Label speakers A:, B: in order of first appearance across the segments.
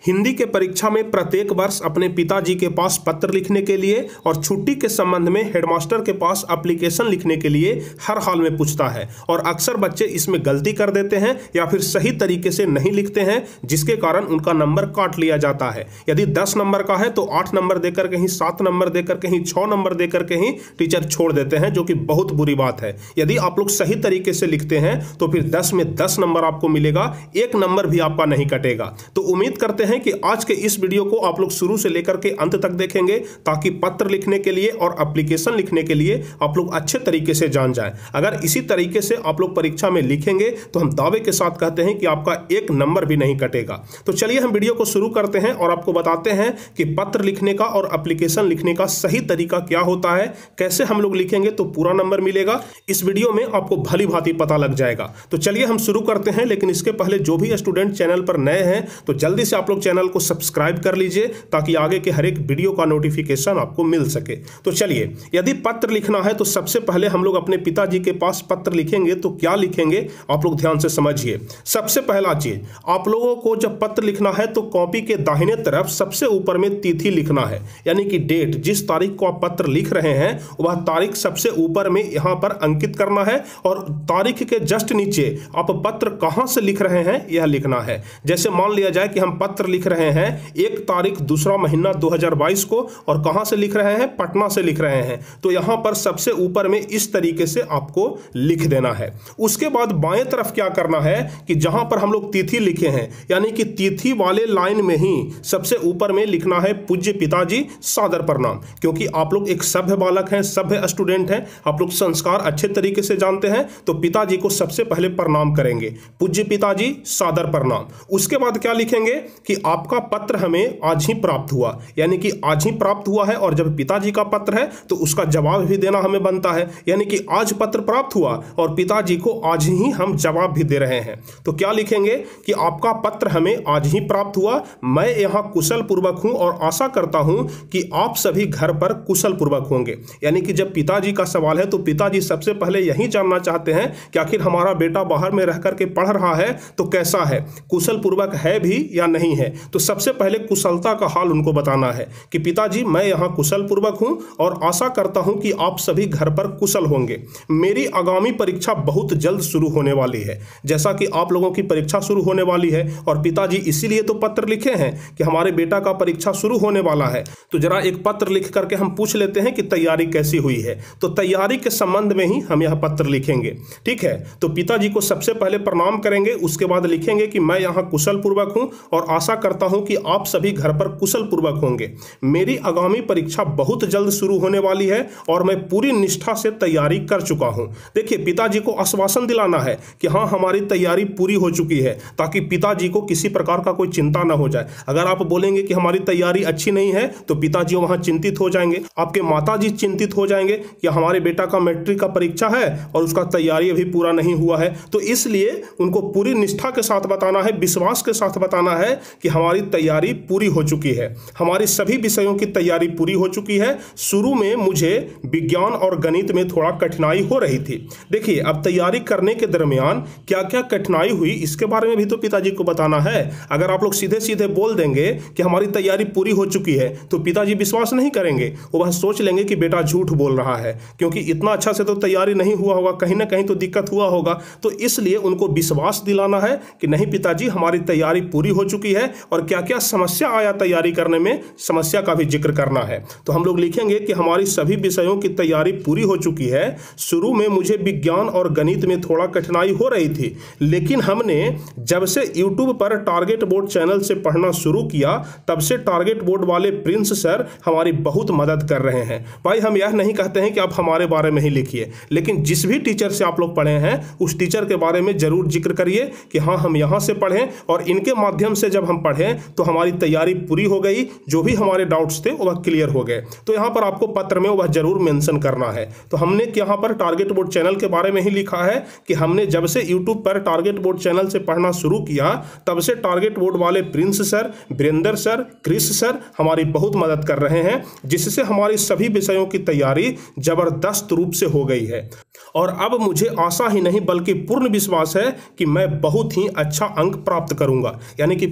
A: हिंदी के परीक्षा में प्रत्येक वर्ष अपने पिताजी के पास पत्र लिखने के लिए और छुट्टी के संबंध में हेडमास्टर के पास एप्लीकेशन लिखने के लिए हर हाल में पूछता है और अक्सर बच्चे इसमें गलती कर देते हैं या फिर सही तरीके से नहीं लिखते हैं, जिसके कारण उनका नंबर काट लिया जाता है। यदि 10 नंबर का है तो 8 नंबर देकर कहीं 7 नंबर देकर कहीं 6 नंबर देकर कहीं टीचर छोड़ देते हैं, जो कि बहुत बुरी बात है। यदि आप लोग सही तरीके से लिखते हैं तो फिर 10 में 10 नंबर आपको मिलेगा, 1 नंबर भी आपका नहीं कटेगा। तो उम्मीद करते हैं कि आज के इस वीडियो को आप लोग शुरू से लेकर के अंत तक देखेंगे, ताकि पत्र लिखने के लिए और एप्लीकेशन लिखने के लिए आप लोग अच्छे तरीके से जान जाएं। अगर इसी तरीके से आप लोग परीक्षा में लिखेंगे तो हम दावे के साथ कहते हैं कि आपका 1 नंबर भी नहीं कटेगा। तो चलिए हम वीडियो को शुरू करते हैं और आपको बताते हैं कि पत्र लिखने का और एप्लीकेशन लिखने का सही तरीका क्या होता है, कैसे हम लोग लिखेंगे तो पूरा नंबर मिलेगा। इस वीडियो में आपको भली भांति पता लग जाएगा। तो चलिए हम शुरू करते हैं, लेकिन इसके पहले जो भी स्टूडेंट चैनल पर नए हैं तो जल्दी से आप लोग चैनल को सब्सक्राइब कर लीजिए, ताकि आगे के हर एक वीडियो का नोटिफिकेशन आपको मिल सके। तो चलिए, यदि पत्र लिखना है तो सबसे पहले हम लोग अपने पिताजी के पास पत्र लिखेंगे तो क्या लिखेंगे आप लोग ध्यान से समझिए। सबसे पहला चीज, आप लोगों को जब पत्र लिखना है तो कॉपी के दाहिने तरफ सबसे ऊपर में तिथि लिखना है, यानी कि डेट। जिस तारीख को आप पत्र लिख रहे हैं वह तारीख सबसे ऊपर में यहां पर अंकित करना है और तारीख के जस्ट नीचे आप पत्र कहां से लिख रहे हैं यह लिखना है। जैसे मान लिया जाए कि हम पत्र लिख रहे हैं 1 तारीख 2वां महीना 2022 को, और कहां से लिख रहे हैं, पटना से लिख रहे हैं, तो यहां पर सबसे ऊपर में इस तरीके से आपको लिख देना है। उसके बाद बाएं तरफ क्या करना है कि जहां पर हम लोग तिथि लिखे हैं, यानी कि तिथि वाले लाइन में ही सबसे ऊपर में लिखना है पूज्य पिताजी सादर प्रणाम। क्योंकि आप लोग एक सभ्य बालक हैं, सभ्य स्टूडेंट हैं, आप लोग संस्कार अच्छे तरीके से जानते हैं, तो पिताजी को सबसे पहले प्रणाम करेंगे, पूज्य पिताजी सादर प्रणाम। उसके बाद क्या लिखेंगे कि आपका पत्र हमें आज ही प्राप्त हुआ, यानी कि आज ही प्राप्त हुआ है, और जब पिताजी का पत्र है तो उसका जवाब भी देना हमें बनता है, यानी कि आज पत्र प्राप्त हुआ और पिताजी को आज ही हम जवाब भी दे रहे हैं। तो क्या लिखेंगे कि आपका पत्र हमें आज ही प्राप्त हुआ, मैं यहां कुशल पूर्वक हूं और आशा करता हूं कि आप सभी घर पर कुशल पूर्वक होंगे। यानी कि जब पिताजी का सवाल है तो पिताजी सबसे पहले यही जानना चाहते हैं कि आखिर हमारा बेटा बाहर में रह करके पढ़ रहा है तो कैसा है, कुशल पूर्वक है भी या नहीं है। तो सबसे पहले कुशलता का हाल उनको बताना है कि पिताजी मैं यहां कुशल पूर्वक हूं और आशा करता हूं कि आप सभी घर पर कुशल होंगे। मेरी आगामी परीक्षा बहुत जल्द शुरू होने वाली है, जैसा कि आप लोगों की परीक्षा शुरू होने वाली है, और पिताजी इसीलिए तो पत्र लिखे हैं कि हमारे बेटा का परीक्षा शुरू होने वाला है। तो जरा एक पत्र लिख करके हम पूछ लेते हैं कि तैयारी कैसी हुई है। तो तैयारी के संबंध में ही हम यह पत्र लिखेंगे, ठीक है। तो पिताजी को सबसे पहले प्रणाम करेंगे, उसके बाद लिखेंगे कि मैं यहां कुशल पूर्वक हूं और आशा करता हूं कि आप सभी घर पर कुशल पूर्वक होंगे। मेरी आगामी परीक्षा बहुत जल्द शुरू होने वाली है और मैं पूरी निष्ठा से तैयारी कर चुका हूं। देखिए, पिताजी को आश्वासन दिलाना है कि हाँ हमारी तैयारी पूरी हो चुकी है, ताकि पिताजी को किसी प्रकार का कोई चिंता ना हो जाए। अगर आप बोलेंगे कि हमारी तैयारी अच्छी नहीं है तो पिताजी वहां चिंतित हो जाएंगे, आपके माताजी चिंतित हो जाएंगे कि हमारे बेटा का मैट्रिक का परीक्षा है और उसका तैयारी अभी पूरा नहीं हुआ है। तो इसलिए उनको पूरी निष्ठा के साथ बताना है, विश्वास के साथ बताना है कि हमारी तैयारी पूरी हो चुकी है, हमारी सभी विषयों की तैयारी पूरी हो चुकी है। शुरू में मुझे विज्ञान और गणित में थोड़ा कठिनाई हो रही थी। देखिए, अब तैयारी करने के दरमियान क्या क्या कठिनाई हुई इसके बारे में भी तो पिताजी को बताना है। अगर आप लोग सीधे सीधे बोल देंगे कि हमारी तैयारी पूरी हो चुकी है तो पिताजी विश्वास नहीं करेंगे, वो बस सोच लेंगे कि बेटा झूठ बोल रहा है, क्योंकि इतना अच्छा से तो तैयारी नहीं हुआ होगा, कहीं ना कहीं तो दिक्कत हुआ होगा। तो इसलिए उनको विश्वास दिलाना है कि नहीं पिताजी हमारी तैयारी पूरी हो चुकी है, और क्या क्या समस्या आया तैयारी करने में, समस्या का भी जिक्र करना है। तो हम लोग लिखेंगे कि हमारी सभी विषयों की तैयारी पूरी हो चुकी है। शुरू में मुझे विज्ञान और गणित में थोड़ा कठिनाई हो रही थी, लेकिन हमने जब से YouTube पर टारगेट बोर्ड चैनल से पढ़ना शुरू किया तब से टारगेट बोर्ड वाले प्रिंस सर हमारी बहुत मदद कर रहे हैं। भाई, हम यह नहीं कहते हैं कि आप हमारे बारे में ही लिखिए, लेकिन जिस भी टीचर से आप लोग पढ़े हैं उस टीचर के बारे में जरूर जिक्र करिए कि हाँ हम यहां से पढ़ें और इनके माध्यम से जब हम पढ़ें तो हमारी तैयारी पूरी हो गई, जो भी हमारे डाउट्स थे वह क्लियर हो गए। तो यहां पर आपको पत्र में वह जरूर मेंशन करना है। तो हमने यहां पर टारगेट बोर्ड चैनल के बारे में ही लिखा है कि हमने जब से YouTube पर टारगेट बोर्ड चैनल से पढ़ना शुरू किया तब से टारगेट बोर्ड वाले Prince sir, Virendra sir, Chris sir हमारी बहुत मदद कर रहे हैं, जिससे हमारी सभी विषयों की तैयारी जबरदस्त रूप से हो गई है। और अब मुझे आशा ही नहीं बल्कि पूर्ण विश्वास है कि मैं बहुत ही अच्छा अंक प्राप्त करूंगा। यानी कि पिताजी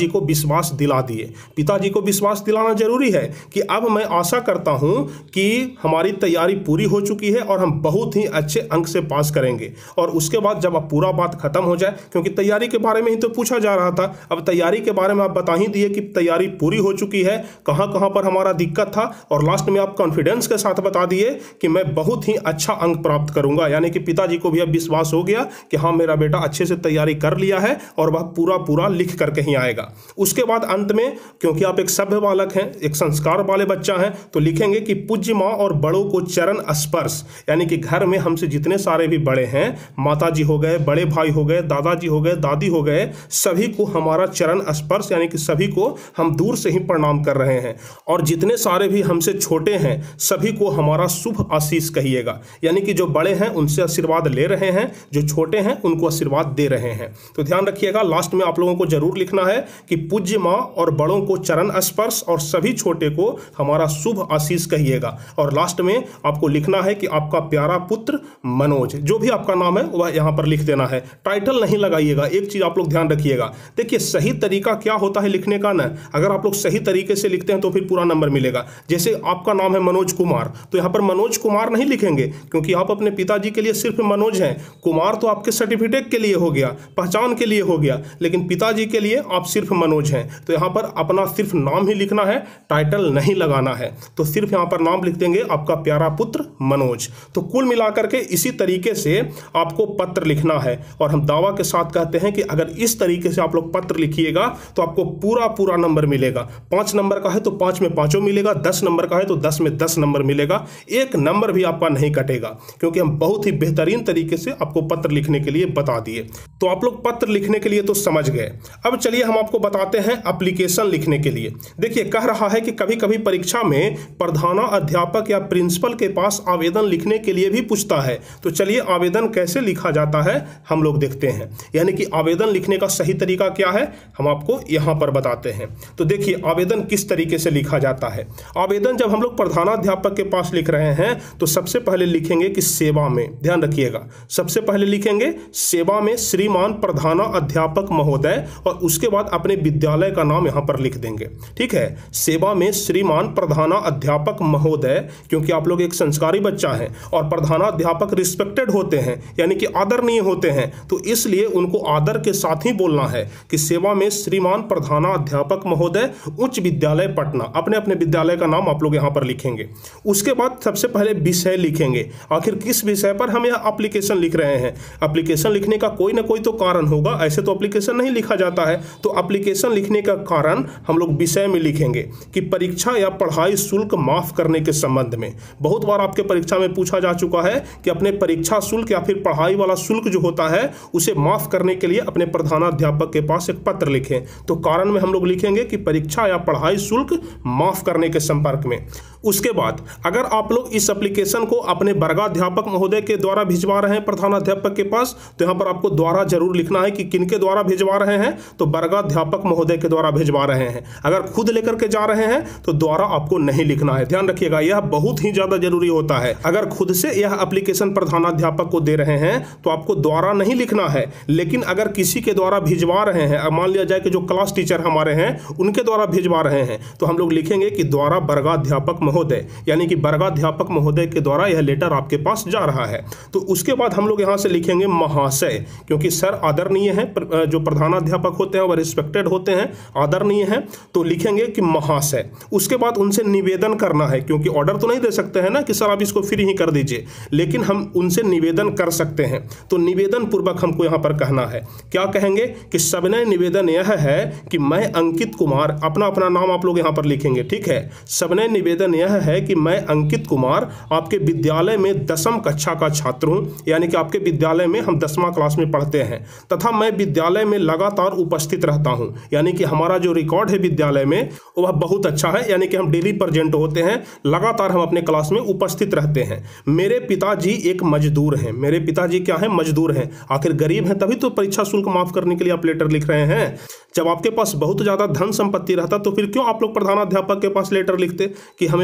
A: पिताजी को विश्वास दिला दिए। पिताजी को विश्वास दिलाना जरूरी है कि अब मैं आशा करता हूं कि हमारी तैयारी पूरी हो चुकी है और हम बहुत ही अच्छे अंक से पास करेंगे। और उसके बाद जब अब पूरा बात खत्म हो जाए, क्योंकि तैयारी के बारे में ही तो पूछा जा रहा था, अब तैयारी के बारे में आप बता ही दिए कि तैयारी पूरी हो चुकी है, कहां कहां पर हमारा दिक्कत था, और लास्ट में आप कॉन्फिडेंस के साथ बता दिए कि मैं बहुत ही अच्छा अंक प्राप्त करूंगा। यानी कि पिताजी को भी अब विश्वास हो गया कि हाँ, मेरा बेटा अच्छे से तैयारी कर लिया है और वह पूरा लिख करके ही आएगा। उसके बाद अंत में, क्योंकि आप एक सभ्य बालक हैं, एक संस्कार वाले बच्चा हैं, तो लिखेंगे कि पूज्य माँ और बड़ों को चरण स्पर्श। यानी कि घर में हमसे जितने सारे भी बड़े हैं, माता जी हो गए, बड़े भाई हो गए, दादाजी हो गए, दादी हो गए, सभी को हमारा चरण स्पर्श, यानी कि सभी को हम दूर से ही प्रणाम कर रहे हैं। और जितने सारे भी हमसे छोटे हैं सभी को हमारा शुभ आशीष कहिएगा। यानी कि जो बड़े हैं उनसे आशीर्वाद ले रहे हैं, जो छोटे हैं उनको आशीर्वाद दे रहे हैं। तो ध्यान रखिएगा, लास्ट में आप लोगों को जरूर लिखना है कि पूज्य माँ और बड़ों को चरण स्पर्श और सभी छोटे को हमारा शुभ आशीष कहिएगा। और लास्ट में आपको लिखना है कि आपका प्यारा पुत्र मनोज, जो भी आपका नाम है वह यहां पर लिख देना है। टाइटल नहीं लगाइएगा। एक चीज आप लोग ध्यान रखिएगा, देखिए सही तरीका क्या होता है लिखने का ना, अगर आप लोग सही तरीके से लिखते हैं तो फिर पूरा नंबर मिलेगा। जैसे आपका नाम है मनोज कुमार, तो यहां पर मनोज कुमार नहीं लिखेंगे, क्योंकि आप अपने पिताजी के लिए सिर्फ मनोज हैं। कुमार तो आपके सर्टिफिकेट के लिए हो गया, पहचान के लिए हो गया, लेकिन पिताजी के लिए आप सिर्फ मनोज हैं। तो यहां पर अपना सिर्फ नाम ही लिखना है, टाइटल नहीं लगाना है। तो सिर्फ यहां पर नाम लिख देंगे, आपका प्यारा पुत्र मनोज। तो कुल मिलाकर के इसी तरीके से आपको पत्र लिखना है। और हम दावा के साथ कहते हैं कि अगर इस तरीके से आप लोग पत्र लिखिएगा तो आपको पूरा नंबर मिलेगा। 5 नंबर का है तो 5 में 5 मिलेगा, 10 नंबर का है तो 10 में 10 नंबर मिलेगा। एक नंबर भी आपका नहीं कटेगा, क्योंकि हम बहुत ही बेहतरीन तरीके से आपको पत्र लिखने के लिए बता दिए। तो आप लोग पत्र लिखने के लिए तो समझ गए। अब चलिए हम आपको बताते हैं एप्लीकेशन लिखने के लिए। देखिए, कह रहा है कि कभी कभी परीक्षा में प्रधानाध्यापक या प्रिंसिपल के पास आवेदन लिखने के लिए भी पूछता है। तो चलिए आवेदन कैसे लिखा जाता है हम लोग देखते हैं। यानी कि आवेदन लिखने का सही तरीका क्या है हम आपको यहां पर बताते हैं। तो देखिए आवेदन किस तरीके से लिखा जाता है। आवेदन जब हम लोग प्रधानाध्यापक के पास लिख रहे हैं तो सबसे पहले लिखेंगे कि सेवा में, ध्यान रखिएगा, सबसे पहले लिखेंगे सेवा में श्रीमान प्रधानाध्यापक महोदय, और उसके बाद अपने विद्यालय का नाम यहां पर लिख देंगे। ठीक है, सेवा में श्रीमान प्रधानाध्यापक महोदय, क्योंकि आप लोग एक संस्कारी बच्चा है और प्रधानाध्यापक रिस्पेक्टेड होते हैं, यानी कि आदरणीय होते हैं, तो इसलिए उनको आदर के साथ ही बोलना है कि सेवा में श्रीमान प्रधानाध्यापक महोदय उच्च विद्यालय पटना। अपने अपने विद्यालय का नाम आप लोग यहां पर लिखेंगे। उसके बाद सबसे पहले विषय लिखेंगे, आखिर किस विषय पर हम यह एप्लीकेशन लिख रहे हैं। एप्लीकेशन लिखने का कोई ना कोई तो कारण होगा, ऐसे तो एप्लीकेशन नहीं लिखा जाता है। तो एप्लीकेशन लिखने का कारण हम लोग विषय में लिखेंगे कि परीक्षा या पढ़ाई शुल्क माफ करने के संबंध में। बहुत बार आपके परीक्षा में पूछा जा चुका है कि अपने परीक्षा शुल्क या फिर पढ़ाई वाला शुल्क जो होता है उसे माफ करने के लिए अपने प्रधानाध्यापक के पास एक पत्र लिखें। तो कारण में हम लोग लिखेंगे कि परीक्षा या पढ़ाई शुल्क माफ करने के संपर्क में। उसके बाद अगर आप लोग इस एप्लीकेशन को अपने वर्गाध्यापक महोदय के द्वारा भिजवा रहे हैं प्रधानाध्यापक के पास, तो यहां पर आपको द्वारा जरूर लिखना है कि किनके द्वारा भिजवा रहे हैं, तो वर्गाध्यापक महोदय के द्वारा भिजवा रहे हैं। अगर खुद लेकर के जा रहे हैं तो द्वारा आपको नहीं लिखना है, ध्यान रखिएगा, यह बहुत ही ज्यादा जरूरी होता है। अगर खुद से यह एप्लीकेशन प्रधानाध्यापक को दे रहे हैं तो आपको द्वारा नहीं लिखना है, लेकिन अगर किसी के द्वारा भिजवा रहे हैं, मान लिया जाए कि जो क्लास टीचर हमारे हैं उनके द्वारा भिजवा रहे हैं, तो हम लोग लिखेंगे कि द्वारा वर्गाध्यापक महोदय, यानी कि वर्गाध्यापक महोदय के द्वारा यह लेटर आपके पास जा रहा है। तो उसके बाद हम लोग यहां से लिखेंगे महाशय, क्योंकि सर आदरणीय है, जो प्रधानाध्यापक होते हैं वह रिस्पेक्टेड होते हैं, आदरणीय है, तो लिखेंगे कि महाशय। उसके बाद उनसे निवेदन करना है, क्योंकि ऑर्डर तो नहीं दे सकते हैं ना कि सर आप इसको फ्री ही कर दीजिए, लेकिन हम उनसे निवेदन कर सकते हैं। तो निवेदन पूर्वक हमको यहां पर कहना है, क्या कहेंगे कि सविनय निवेदन यह है कि मैं अंकित कुमार, अपना अपना नाम आप लोग यहां पर लिखेंगे। ठीक है, सविनय निवेदन यह है कि मैं अंकित कुमार आपके विद्यालय में 10वीं कक्षा का छात्र हूं, यानी कि आपके विद्यालय में हम 10वां क्लास में पढ़ते हैं, तथा मैं विद्यालय में लगातार उपस्थित रहता हूं, यानी कि हमारा जो रिकॉर्ड है विद्यालय में वह बहुत अच्छा है, यानी कि हम डेली प्रेजेंट होते हैं, लगातार हम अपने क्लास में उपस्थित रहते हैं। मेरे पिताजी एक मजदूर हैं, मेरे पिताजी क्या है, मजदूर हैं, आखिर गरीब हैं तभी तो परीक्षा शुल्क माफ करने के लिए आप लेटर लिख रहे हैं। जब आपके पास बहुत ज्यादा धन संपत्ति रहता तो फिर क्यों आप लोग प्रधानाध्यापक के पास लेटर लिखते कि हमें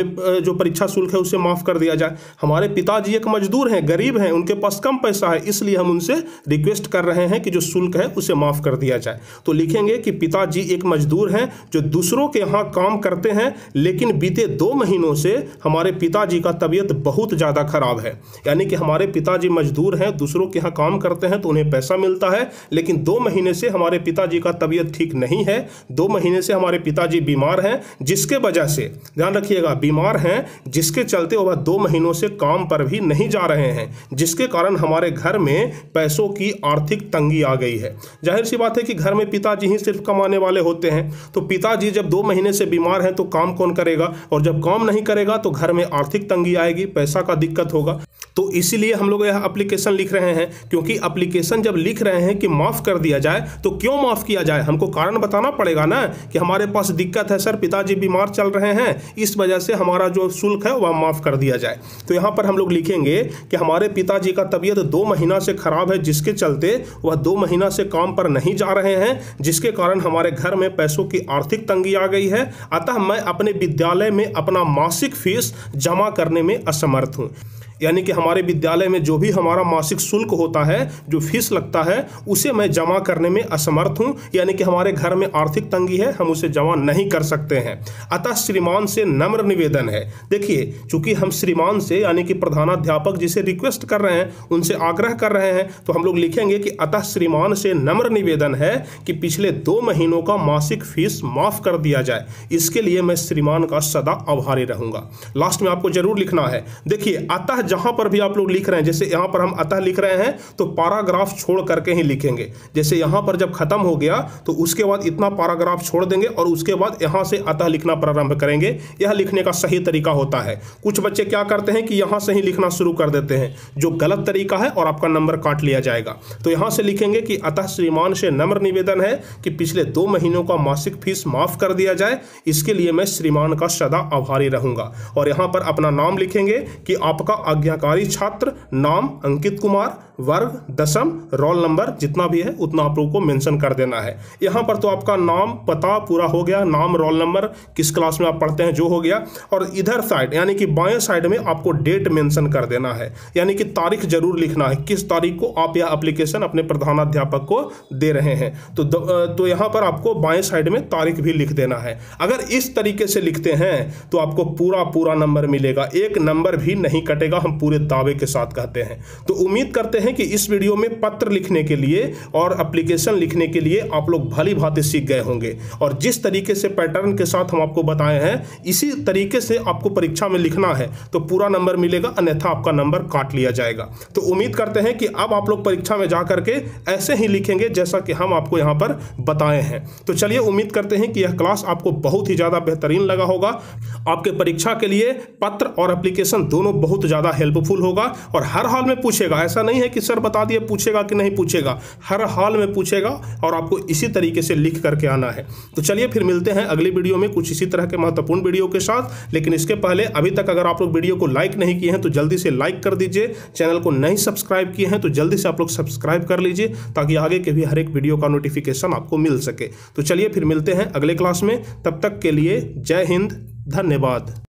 A: जो परीक्षा शुल्क है उसे माफ़ कर दिया जाए। हमारे पिताजी एक मजदूर हैं, गरीब हैं, उनके पास कम पैसा है, इसलिए हम उनसे रिक्वेस्ट कर रहे हैं कि जो शुल्क है उसे माफ़ कर दिया जाए। तो लिखेंगे कि पिताजी एक मजदूर हैं जो दूसरों के यहाँ काम करते हैं, लेकिन बीते 2 महीनों से हमारे पिताजी का तबीयत बहुत ज़्यादा खराब है। यानी कि हमारे पिताजी मजदूर हैं, दूसरों के यहाँ काम करते हैं तो उन्हें पैसा मिलता है, लेकिन 2 महीने से हमारे पिताजी का तबीयत ठीक नहीं है। 2 महीने से हमारे पिताजी बीमार हैं, जिसके वजह से, ध्यान रखिएगा, बीमार हैं जिसके चलते वह 2 महीनों से काम पर भी नहीं जा रहे हैं, जिसके कारण हमारे घर में पैसों की आर्थिक तंगी आ गई है। जाहिर सी बात है कि घर में पिताजी ही सिर्फ कमाने वाले होते हैं, तो पिताजी जब 2 महीने से बीमार हैं तो काम कौन करेगा, और जब काम नहीं करेगा तो घर में आर्थिक तंगी आएगी, पैसा का दिक्कत होगा। तो इसीलिए हम लोग यह एप्लीकेशन लिख रहे हैं, क्योंकि एप्लीकेशन जब लिख रहे हैं कि माफ़ कर दिया जाए, तो क्यों माफ़ किया जाए, हमको कारण बताना पड़ेगा ना कि हमारे पास दिक्कत है सर, पिताजी बीमार चल रहे हैं, इस वजह से हमारा जो शुल्क है वह माफ़ कर दिया जाए। तो यहाँ पर हम लोग लिखेंगे कि हमारे पिताजी का तबीयत 2 महीना से खराब है, जिसके चलते वह 2 महीना से काम पर नहीं जा रहे हैं, जिसके कारण हमारे घर में पैसों की आर्थिक तंगी आ गई है। अतः मैं अपने विद्यालय में अपना मासिक फीस जमा करने में असमर्थ हूँ। यानी कि हमारे विद्यालय में जो भी हमारा मासिक शुल्क होता है, जो फीस लगता है, उसे मैं जमा करने में असमर्थ हूं। यानी कि हमारे घर में आर्थिक तंगी है, हम उसे जमा नहीं कर सकते हैं। अतः श्रीमान से नम्र निवेदन है। देखिए, चूंकि हम श्रीमान से यानी कि प्रधानाध्यापक जिसे रिक्वेस्ट कर रहे हैं, उनसे आग्रह कर रहे हैं, तो हम लोग लिखेंगे कि अतः श्रीमान से नम्र निवेदन है कि पिछले 2 महीनों का मासिक फीस माफ कर दिया जाए। इसके लिए मैं श्रीमान का सदा आभारी रहूंगा। लास्ट में आपको जरूर लिखना है। देखिए, अतः जहां पर भी आप लोग लिख रहे हैं, जैसे यहां पर हम अतः लिख रहे हैं तो पैराग्राफ छोड़ करके ही लिखेंगे। जैसे यहां पर जब खत्म हो गया तो उसके बाद इतना पैराग्राफ छोड़ देंगे और उसके बाद यहां से अतः लिखना प्रारंभ करेंगे। यह लिखने का सही तरीका होता है। कुछ बच्चे क्या करते हैं कि यहां से ही लिखना शुरू कर देते हैं, जो गलत तरीका है, और आपका नंबर काट लिया जाएगा। तो यहां से लिखेंगे कि अतः श्रीमान से नम्र निवेदन है कि पिछले 2 महीनों का मासिक फीस माफ कर दिया जाए। इसके लिए मैं श्रीमान का सदा आभारी रहूंगा। और यहां पर अपना नाम लिखेंगे कि आपका आज्ञाकारी छात्र, नाम अंकित कुमार, वर्ग, दशम, रोल नंबर जितना भी है उतना आप लोगों को मेंशन कर देना है। यहाँ पर तो आपका नाम, पता पूरा हो गया, नाम, रोल नंबर, किस क्लास में आप पढ़ते हैं जो हो गया। और इधर साइड यानी कि बाएं साइड में आपको डेट मेंशन कर देना है, यानी कि तारीख जरूर लिखना है, किस तारीख को आप यह एप्लीकेशन अपने प्रधानाध्यापक को दे रहे हैं। तो यहाँ पर आपको बाएं साइड में तारीख भी लिख देना है। अगर इस तरीके से लिखते हैं तो आपको पूरा नंबर मिलेगा, एक नंबर भी नहीं कटेगा, हम पूरे दावे के साथ कहते हैं। तो उम्मीद करते हैं कि इस वीडियो में पत्र लिखने के लिए और एप्लीकेशन लिखने के लिए आप लोग भली भांति सीख गए होंगे। और जिस तरीके से पैटर्न के साथ हम आपको बताए हैं, इसी तरीके से आपको परीक्षा में लिखना है तो पूरा नंबर मिलेगा, अन्यथा आपका नंबर काट लिया जाएगा। तो उम्मीद करते हैं कि अब आप लोग परीक्षा में जाकर के ऐसे ही लिखेंगे जैसा कि हम आपको यहाँ पर बताए हैं। तो चलिए, उम्मीद करते हैं कि यह क्लास आपको बहुत ही ज़्यादा बेहतरीन लगा होगा। आपके परीक्षा के लिए पत्र और एप्लीकेशन दोनों बहुत ज़्यादा हेल्पफुल होगा और हर हाल में पूछेगा। ऐसा नहीं है कि सर बता दिए, पूछेगा कि नहीं पूछेगा, हर हाल में पूछेगा और आपको इसी तरीके से लिख करके आना है। तो चलिए फिर मिलते हैं अगली वीडियो में कुछ इसी तरह के महत्वपूर्ण वीडियो के साथ। लेकिन इसके पहले अभी तक अगर आप लोग वीडियो को लाइक नहीं किए हैं तो जल्दी से लाइक कर दीजिए। चैनल को नहीं सब्सक्राइब किए हैं तो जल्दी से आप लोग सब्सक्राइब कर लीजिए, ताकि आगे के भी हर एक वीडियो का नोटिफिकेशन आपको मिल सके। तो चलिए फिर मिलते हैं अगले क्लास में। तब तक के लिए जय हिंद, धन्यवाद।